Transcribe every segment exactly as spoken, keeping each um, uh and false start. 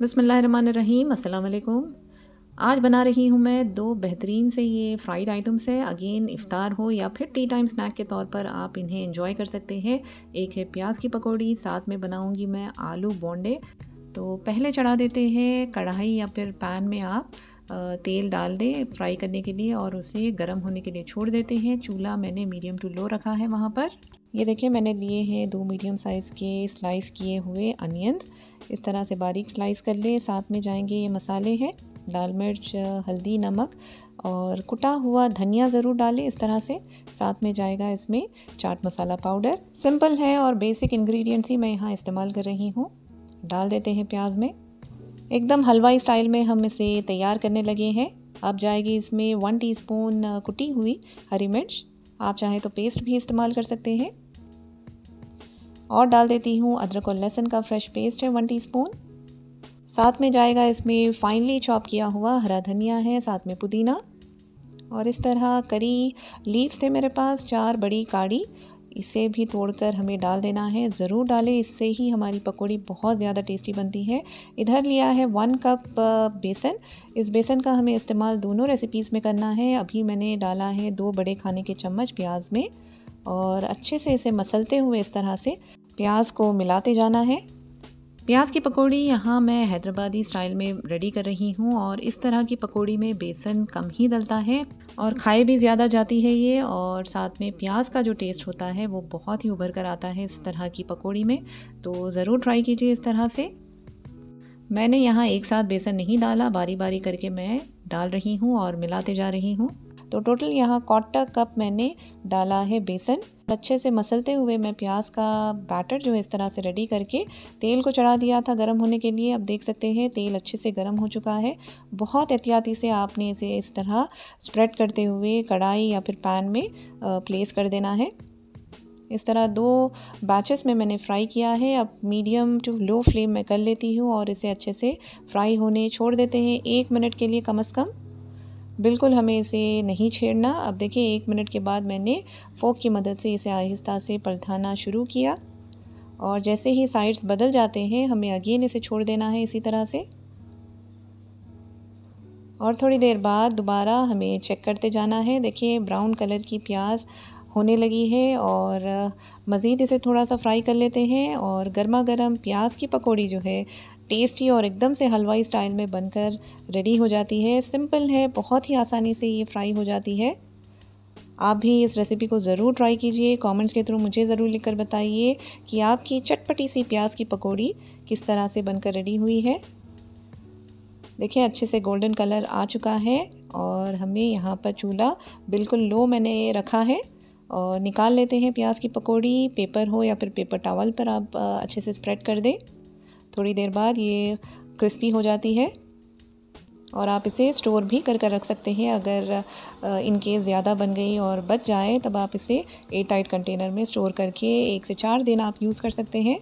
बिस्मिल्लाहिर्रहमानिर्रहीम, अस्सलाम वालेकुम। आज बना रही हूँ मैं दो बेहतरीन से ये फ्राइड आइटम्स है। अगेन इफ़्तार हो या फिर टी टाइम स्नैक के तौर पर आप इन्हें एंजॉय कर सकते हैं। एक है प्याज की पकौड़ी, साथ में बनाऊँगी मैं आलू बोंडे। तो पहले चढ़ा देते हैं कढ़ाई या फिर पैन में आप अ, तेल डाल दें फ्राई करने के लिए और उसे गर्म होने के लिए छोड़ देते हैं। चूल्हा मैंने मीडियम टू लो रखा है वहाँ पर। ये देखिए मैंने लिए हैं दो मीडियम साइज़ के स्लाइस किए हुए अनियंस। इस तरह से बारीक स्लाइस कर ले। साथ में जाएंगे ये मसाले हैं, लाल मिर्च, हल्दी, नमक और कुटा हुआ धनिया ज़रूर डालें इस तरह से। साथ में जाएगा इसमें चाट मसाला पाउडर। सिंपल है और बेसिक इंग्रेडिएंट्स ही मैं यहाँ इस्तेमाल कर रही हूँ। डाल देते हैं प्याज में। एकदम हलवाई स्टाइल में हम इसे तैयार करने लगे हैं। अब जाएगी इसमें वन टीस्पून कुटी हुई हरी मिर्च। आप चाहे तो पेस्ट भी इस्तेमाल कर सकते हैं। और डाल देती हूँ अदरक और लहसुन का फ्रेश पेस्ट है वन टीस्पून। साथ में जाएगा इसमें फाइनली चॉप किया हुआ हरा धनिया है, साथ में पुदीना। और इस तरह करी लीव्स थे मेरे पास चार बड़ी काड़ी, इसे भी तोड़कर हमें डाल देना है। ज़रूर डालें, इससे ही हमारी पकौड़ी बहुत ज़्यादा टेस्टी बनती है। इधर लिया है वन कप बेसन। इस बेसन का हमें इस्तेमाल दोनों रेसिपीज़ में करना है। अभी मैंने डाला है दो बड़े खाने के चम्मच प्याज में और अच्छे से इसे मसलते हुए इस तरह से प्याज को मिलाते जाना है। प्याज की पकौड़ी यहाँ मैं हैदराबादी स्टाइल में रेडी कर रही हूँ और इस तरह की पकौड़ी में बेसन कम ही डलता है और खाए भी ज़्यादा जाती है ये। और साथ में प्याज का जो टेस्ट होता है वो बहुत ही उभर कर आता है इस तरह की पकौड़ी में। तो ज़रूर ट्राई कीजिए इस तरह से। मैंने यहाँ एक साथ बेसन नहीं डाला, बारी बारी करके मैं डाल रही हूँ और मिलाते जा रही हूँ। तो टोटल यहाँ क्वार्टर कप मैंने डाला है बेसन। अच्छे से मसलते हुए मैं प्याज का बैटर जो है इस तरह से रेडी करके तेल को चढ़ा दिया था गर्म होने के लिए। अब देख सकते हैं तेल अच्छे से गर्म हो चुका है। बहुत एहतियाती से आपने इसे इस तरह स्प्रेड करते हुए कढ़ाई या फिर पैन में प्लेस कर देना है। इस तरह दो बैचेस में मैंने फ्राई किया है। अब मीडियम टू लो फ्लेम में कर लेती हूँ और इसे अच्छे से फ्राई होने छोड़ देते हैं एक मिनट के लिए कम से कम। बिल्कुल हमें इसे नहीं छेड़ना। अब देखिए एक मिनट के बाद मैंने फोक की मदद से इसे आहिस्ता से पलटाना शुरू किया और जैसे ही साइड्स बदल जाते हैं हमें अगेन इसे छोड़ देना है इसी तरह से। और थोड़ी देर बाद दोबारा हमें चेक करते जाना है। देखिए ब्राउन कलर की प्याज होने लगी है और मज़ीद इसे थोड़ा सा फ्राई कर लेते हैं। और गर्मा गर्म प्याज की पकौड़ी जो है टेस्टी और एकदम से हलवाई स्टाइल में बनकर रेडी हो जाती है। सिंपल है, बहुत ही आसानी से ये फ्राई हो जाती है। आप भी इस रेसिपी को ज़रूर ट्राई कीजिए। कमेंट्स के थ्रू मुझे ज़रूर लिखकर बताइए कि आपकी चटपटी सी प्याज की पकौड़ी किस तरह से बनकर रेडी हुई है। देखिए अच्छे से गोल्डन कलर आ चुका है और हमें यहाँ पर चूल्हा बिल्कुल लो मैंने रखा है और निकाल लेते हैं प्याज की पकौड़ी। पेपर हो या फिर पेपर टॉवल पर आप अच्छे से स्प्रेड कर दें। थोड़ी देर बाद ये क्रिस्पी हो जाती है और आप इसे स्टोर भी कर कर रख सकते हैं। अगर इन केस ज़्यादा बन गई और बच जाए तब आप इसे एयर टाइट कंटेनर में स्टोर करके एक से चार दिन आप यूज़ कर सकते हैं।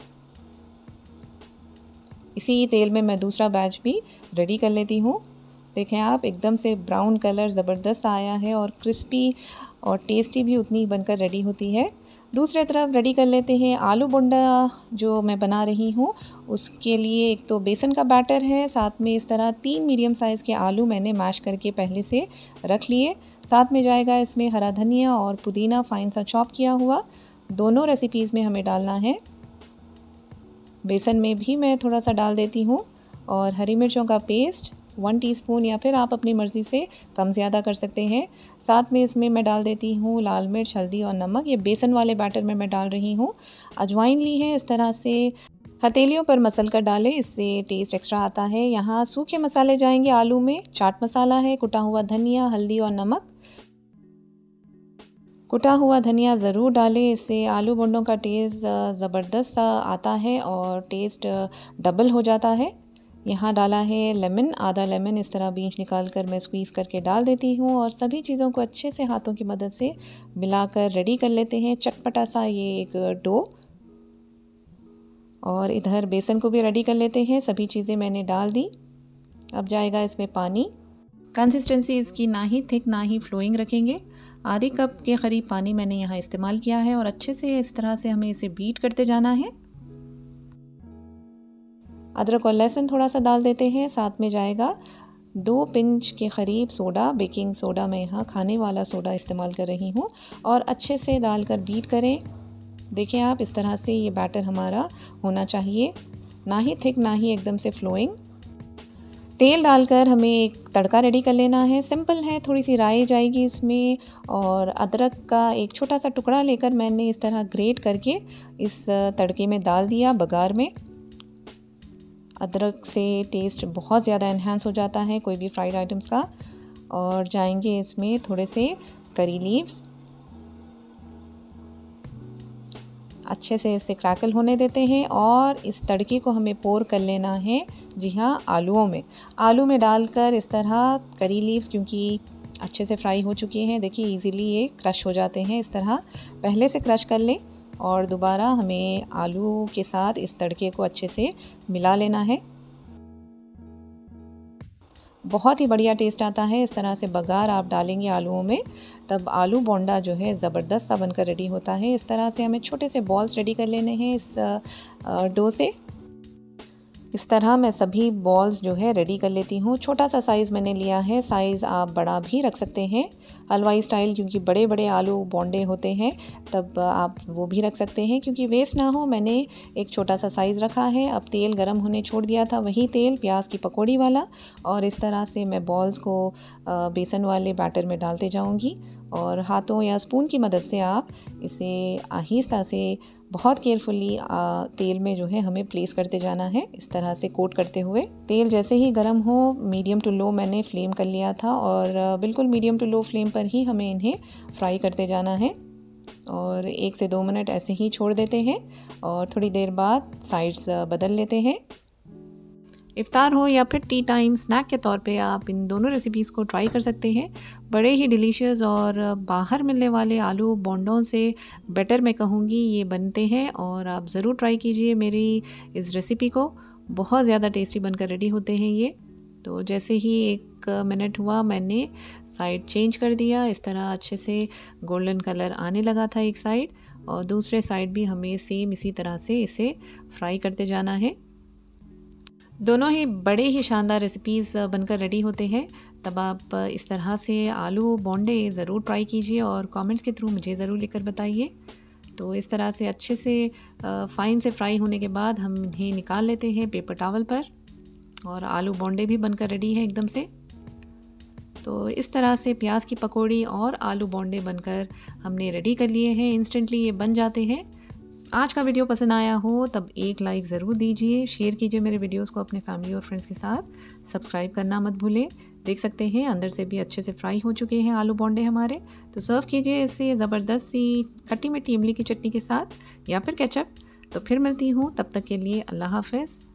इसी तेल में मैं दूसरा बैच भी रेडी कर लेती हूँ। देखें आप एकदम से ब्राउन कलर ज़बरदस्त आया है और क्रिस्पी और टेस्टी भी उतनी बनकर रेडी होती है। दूसरी तरफ रेडी कर लेते हैं आलू बोंडा जो मैं बना रही हूँ। उसके लिए एक तो बेसन का बैटर है, साथ में इस तरह तीन मीडियम साइज़ के आलू मैंने मैश करके पहले से रख लिए। साथ में जाएगा इसमें हरा धनिया और पुदीना फाइन सा चॉप किया हुआ। दोनों रेसिपीज़ में हमें डालना है। बेसन में भी मैं थोड़ा सा डाल देती हूँ और हरी मिर्चों का पेस्ट वन टीस्पून या फिर आप अपनी मर्ज़ी से कम ज़्यादा कर सकते हैं। साथ में इसमें मैं डाल देती हूँ लाल मिर्च, हल्दी और नमक। ये बेसन वाले बैटर में मैं डाल रही हूँ। अजवाइन ली है, इस तरह से हथेलियों पर मसल कर डालें, इससे टेस्ट एक्स्ट्रा आता है। यहाँ सूखे मसाले जाएंगे आलू में। चाट मसाला है, कुटा हुआ धनिया, हल्दी और नमक। कुटा हुआ धनिया ज़रूर डालें, इससे आलू बोंडों का टेस्ट ज़बरदस्त सा आता है और टेस्ट डबल हो जाता है। यहाँ डाला है लेमन, आधा लेमन इस तरह बीज निकाल कर मैं स्क्वीज़ करके डाल देती हूँ और सभी चीज़ों को अच्छे से हाथों की मदद से मिलाकर रेडी कर लेते हैं चटपटा सा ये एक डो। और इधर बेसन को भी रेडी कर लेते हैं। सभी चीज़ें मैंने डाल दी। अब जाएगा इसमें पानी। कंसिस्टेंसी इसकी ना ही थिक ना ही फ्लोइंग रखेंगे। आधे कप के करीब पानी मैंने यहाँ इस्तेमाल किया है और अच्छे से इस तरह से हमें इसे बीट करते जाना है। अदरक और लहसुन थोड़ा सा डाल देते हैं, साथ में जाएगा दो पिंच के करीब सोडा, बेकिंग सोडा मैं यहाँ खाने वाला सोडा इस्तेमाल कर रही हूँ, और अच्छे से डालकर बीट करें। देखें आप, इस तरह से ये बैटर हमारा होना चाहिए, ना ही थिक ना ही एकदम से फ्लोइंग। तेल डालकर हमें एक तड़का रेडी कर लेना है। सिंपल है, थोड़ी सी राई जाएगी इसमें, और अदरक का एक छोटा सा टुकड़ा लेकर मैंने इस तरह ग्रेट करके इस तड़के में डाल दिया बघार में। अदरक से टेस्ट बहुत ज़्यादा इन्हांस हो जाता है कोई भी फ्राइड आइटम्स का। और जाएंगे इसमें थोड़े से करी लीव्स, अच्छे से इसे क्रैकल होने देते हैं, और इस तड़के को हमें पोर कर लेना है, जी हाँ, आलूओं में। आलू में डालकर इस तरह करी लीव्स, क्योंकि अच्छे से फ्राई हो चुके हैं, देखिए इजीली ये क्रश हो जाते हैं। इस तरह पहले से क्रश कर लें, और दोबारा हमें आलू के साथ इस तड़के को अच्छे से मिला लेना है। बहुत ही बढ़िया टेस्ट आता है। इस तरह से बघार आप डालेंगे आलूओं में, तब आलू बोंडा जो है ज़बरदस्त सा बनकर रेडी होता है। इस तरह से हमें छोटे से बॉल्स रेडी कर लेने हैं इस डो से। इस तरह मैं सभी बॉल्स जो है रेडी कर लेती हूँ। छोटा सा साइज़ मैंने लिया है, साइज़ आप बड़ा भी रख सकते हैं हलवाई स्टाइल, क्योंकि बड़े बड़े आलू बोंडे होते हैं, तब आप वो भी रख सकते हैं। क्योंकि वेस्ट ना हो, मैंने एक छोटा सा साइज़ रखा है। अब तेल गरम होने छोड़ दिया था, वही तेल प्याज की पकौड़ी वाला, और इस तरह से मैं बॉल्स को बेसन वाले बैटर में डालते जाऊँगी, और हाथों या स्पून की मदद से आप इसे आहिस्ता से बहुत केयरफुली तेल में जो है हमें प्लेस करते जाना है, इस तरह से कोट करते हुए। तेल जैसे ही गर्म हो, मीडियम टू लो मैंने फ्लेम कर लिया था, और बिल्कुल मीडियम टू लो फ्लेम पर ही हमें इन्हें फ्राई करते जाना है, और एक से दो मिनट ऐसे ही छोड़ देते हैं, और थोड़ी देर बाद साइड्स बदल लेते हैं। इफ्तार हो या फिर टी टाइम स्नैक के तौर पे आप इन दोनों रेसिपीज़ को ट्राई कर सकते हैं। बड़े ही डिलीशियस, और बाहर मिलने वाले आलू बोंडों से बेटर मैं कहूँगी ये बनते हैं, और आप ज़रूर ट्राई कीजिए मेरी इस रेसिपी को। बहुत ज़्यादा टेस्टी बनकर रेडी होते हैं ये। तो जैसे ही एक मिनट हुआ, मैंने साइड चेंज कर दिया। इस तरह अच्छे से गोल्डन कलर आने लगा था एक साइड, और दूसरे साइड भी हमें सेम इसी तरह से इसे फ्राई करते जाना है। दोनों ही बड़े ही शानदार रेसिपीज़ बनकर रेडी होते हैं। तब आप इस तरह से आलू बोंडे ज़रूर ट्राई कीजिए, और कमेंट्स के थ्रू मुझे ज़रूर लिखकर बताइए। तो इस तरह से अच्छे से फ़ाइन से फ्राई होने के बाद हम इन्हें निकाल लेते हैं पेपर टॉवल पर, और आलू बोंडे भी बनकर रेडी है एकदम से। तो इस तरह से प्याज की पकौड़ी और आलू बोंडे बनकर हमने रेडी कर लिए हैं। इंस्टेंटली ये बन जाते हैं। आज का वीडियो पसंद आया हो तब एक लाइक ज़रूर दीजिए, शेयर कीजिए मेरे वीडियोस को अपने फैमिली और फ्रेंड्स के साथ। सब्सक्राइब करना मत भूलें। देख सकते हैं अंदर से भी अच्छे से फ्राई हो चुके हैं आलू बोंडे हमारे। तो सर्व कीजिए इससे ज़बरदस्त सी खट्टी मीठी इमली की चटनी के साथ, या फिर केचप। तो फिर मिलती हूँ, तब तक के लिए अल्लाह हाफ़िज़।